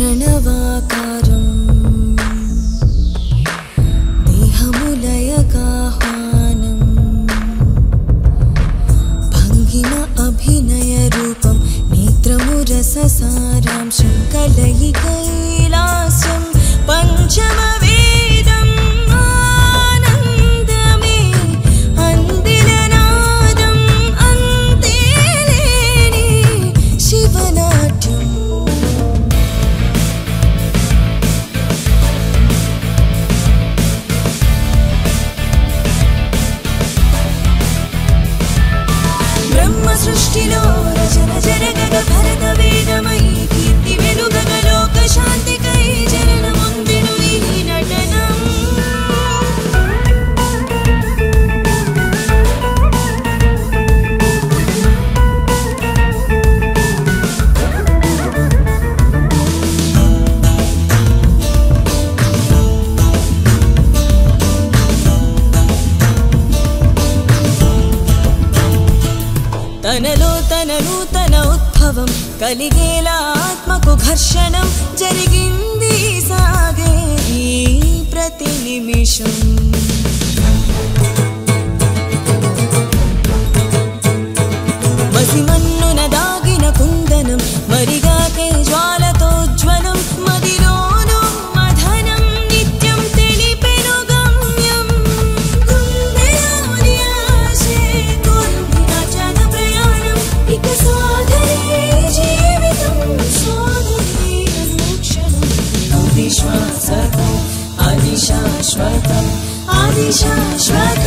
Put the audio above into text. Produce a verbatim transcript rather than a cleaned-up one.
प्रणवाकारं देहमुलयकाह्वानं भङ्गिम अभिनयरूपं नेत्रमुरससारांशं कलयिकैलास्यं पञ्चमवेदम् आनन्दमे अन्दिलनादम् अन्ते लेनि शिवनाट्यम् सृष्टिलो रचन जरगग भरत वेदमयी कीर्ति वेलुगग लोक शांतिकै जननमुंदिनु ई नटनम् तनलो तन नूतन उद्भवं కలిగేలా ఆత్మకు ఘర్షణం జరిగింది సాగే ఈ ప్రతి నిమిషం మసిమన్నున దాగిన కుందనం మరిగాకే జ్వాలతో జ్వలం మదిలోను మధనం నిత్యం తెలిపెను గమ్యం గుండెలోని ఆశే కొద్దిగా జన ప్రయాణం ఇక సాగరే జీవితం సాగరే అనుక్షణం ఆదిశాశ్వతం ఆదిశాశ్వతం ఆదిశాశ్వతం